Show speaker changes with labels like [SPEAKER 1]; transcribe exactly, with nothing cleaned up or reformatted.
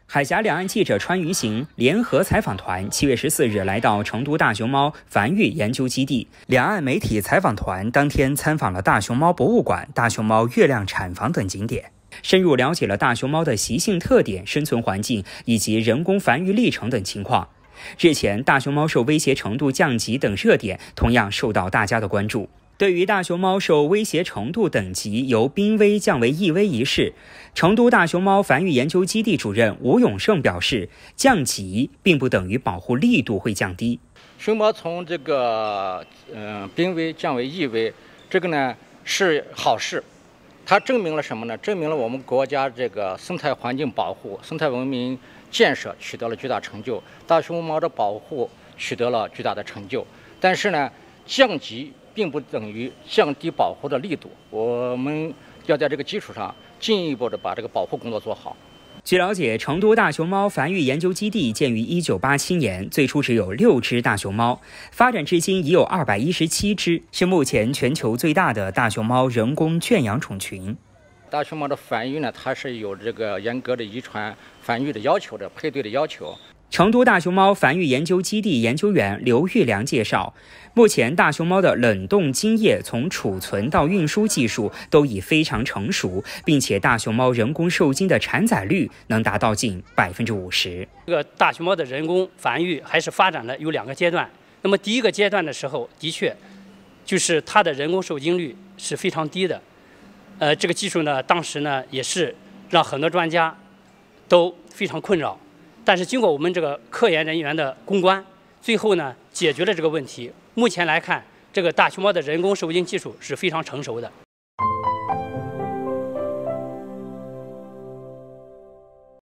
[SPEAKER 1] 海峡两岸记者川渝行联合采访团七月十四日来到成都大熊猫繁育研究基地，两岸媒体采访团当天参访了大熊猫博物馆、大熊猫月亮产房等景点，深入了解了大熊猫的习性特点、生存环境以及人工繁育历程等情况。日前，大熊猫受威胁程度降级等热点同样受到大家的关注。对于大熊猫受威胁程度等级由濒危降为易危一事，成都大熊猫繁育研究基地主任吴永胜表示，降级并不等于保护力度会降低。
[SPEAKER 2] 熊猫从这个呃濒危降为易危，这个呢是好事。它证明了什么呢？证明了我们国家这个生态环境保护、生态文明建设取得了巨大成就，大熊猫的保护取得了巨大的成就。但是呢，降级并不等于降低保护的力度，我们要在这个基础上进一步的把这个保护工作做好。
[SPEAKER 1] 据了解，成都大熊猫繁育研究基地建于一九八七年，最初只有六只大熊猫，发展至今已有二百一十七只，是目前全球最大的大熊猫人工圈养种群。
[SPEAKER 2] 大熊猫的繁育呢，它是有这个严格的遗传繁育的要求的，配对的要求。
[SPEAKER 1] 成都大熊猫繁育研究基地研究员刘玉良介绍，目前大熊猫的冷冻精液从储存到运输技术都已非常成熟，并且大熊猫人工受精的产仔率能达到近百分之五十。
[SPEAKER 3] 这个大熊猫的人工繁育还是发展了有两个阶段。那么第一个阶段的时候，的确就是它的人工受精率是非常低的。呃，这个技术呢，当时呢也是让很多专家都非常困扰。但是经过我们这个科研人员的攻关，最后呢解决了这个问题。目前来看，这个大熊猫的人工受精技术是非常成熟的。